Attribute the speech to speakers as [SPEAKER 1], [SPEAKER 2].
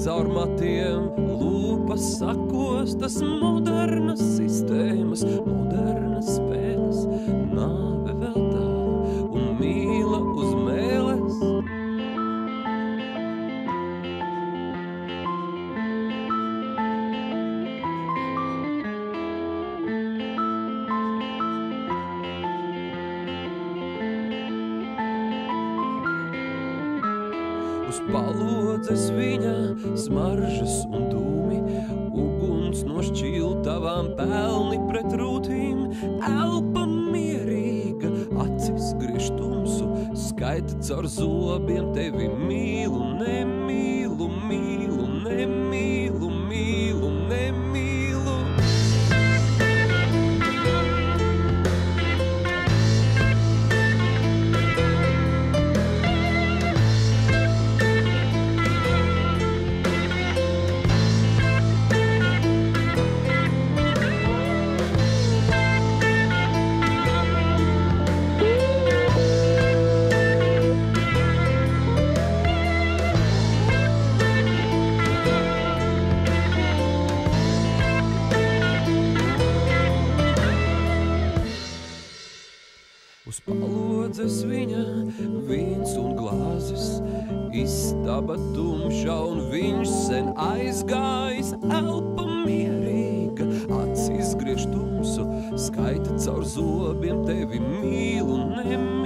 [SPEAKER 1] caur matiem, lūpas sakostas, modernas sistēmas, modernas spēles, nāve vēl tālu un mīla uz mēles. Uz palodzes viņa smaržas un dūmi, uguns no šķiltavām pelni pret rūtīm, elpa mierīga, acis griež tumsu, skaita caur zobiem tevi mīlu, nemīlu, mīlu, nemīlu, mīlu, nemīlu. Uz palodzes viņa vīns un glāzes, istaba tumša un viņš sen aizgājis, elpa mierīga, acis griež tumsu, skaita caur zobiem tevi mīlu, nemīlu.